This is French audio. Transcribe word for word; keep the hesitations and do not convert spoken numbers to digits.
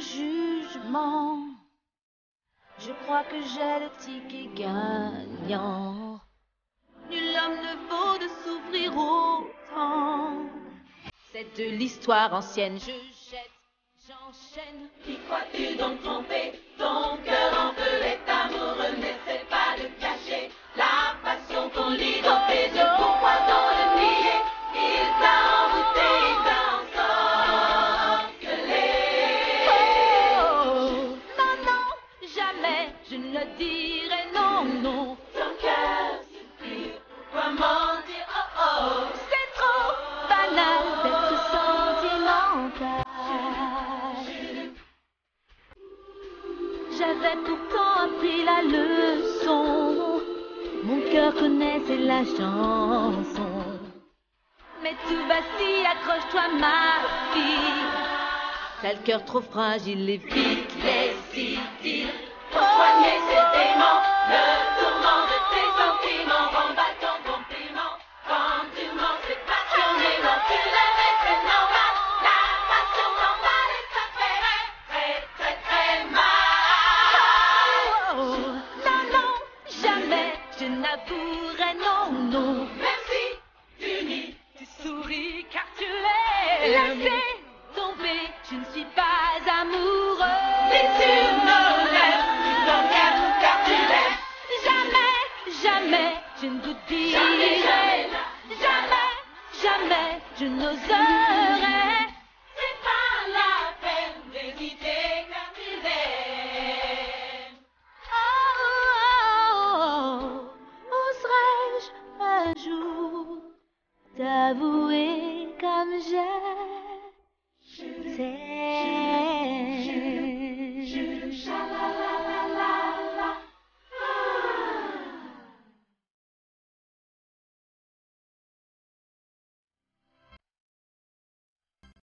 jugement. Je crois que j'ai le ticket gagnant. Nul homme ne vaut de souffrir autant. C'est de l'histoire ancienne, je jette, j'enchaîne. Qui crois-tu donc tromper? Ton cœur en feu est amoureux, n'essaie pas de cacher la passion qu'on lit dans tes yeux. Pourquoi donc le nier? Il t'a envoûté, il t'a ensorcelé. Oh, non, non, jamais je ne dirai non, non. Ton cœur soupire, pourquoi mentir? Oh oh, C'est trop banal d'être sentimental. J'avais pourtant appris la leçon. Mon cœur connaissait la chanson. Mais tout vacille, accroche-toi ma fille. T'as le cœur trop fragile et vite les idées. pour soigner ces démons, le tourment de tes sentiments, rembat ton compliment. Quand tu mens, c'est passionné, non, tu l'aimes, c'est normal. La passion normale et ça fait très, très, très mal. Oh, non, non, jamais je n'avouerai non, non. Même si tu nies, Tu souris car tu l'aimes. Laissez tomber, je ne suis pas amoureux. si tu me l'aimes, tu t'en aimes car tu l'aimes. Jamais, jamais je ne vous Jamais, dirai. jamais, Jamais, jamais je n'oserai. c'est pas la peine d'hésiter car tu l'aimes. Oh, oh, oh, oserais-je un jour t'avouer comme je t'aime?